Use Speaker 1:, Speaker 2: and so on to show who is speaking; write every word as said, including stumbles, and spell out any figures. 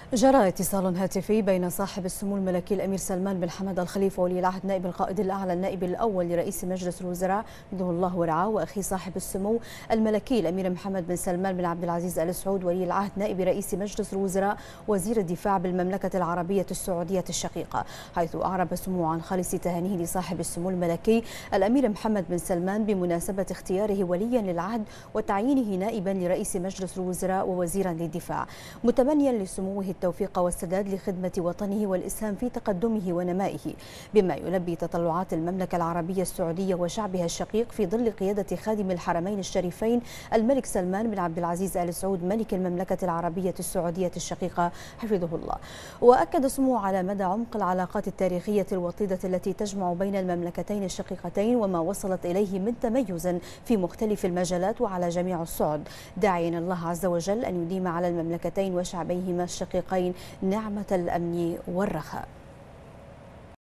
Speaker 1: جرى اتصال هاتفي بين صاحب السمو الملكي الأمير سلمان بن حمد الخليفة ولي العهد نائب القائد الأعلى النائب الأول لرئيس مجلس الوزراء حفظه الله ورعاه، وأخي صاحب السمو الملكي الأمير محمد بن سلمان بن عبد العزيز آل سعود ولي العهد نائب رئيس مجلس الوزراء وزير الدفاع بالمملكة العربية السعودية الشقيقة، حيث أعرب سموه عن خالص تهانيه لصاحب السمو الملكي الأمير محمد بن سلمان بمناسبة اختياره وليا للعهد وتعيينه نائبا لرئيس مجلس الوزراء ووزيرا للدفاع، متمنيا لسموه التوفيق والسداد لخدمة وطنه والإسهام في تقدمه ونمائه، بما يلبي تطلعات المملكة العربية السعودية وشعبها الشقيق في ظل قيادة خادم الحرمين الشريفين الملك سلمان بن عبد العزيز آل سعود ملك المملكة العربية السعودية الشقيقة حفظه الله. وأكد سموه على مدى عمق العلاقات التاريخية الوطيدة التي تجمع بين المملكتين الشقيقتين وما وصلت إليه من تميز في مختلف المجالات وعلى جميع الصعد، داعيا الله عز وجل أن يديم على المملكتين وشعبيهما الشقيقين نعمة الأمن والرخاء.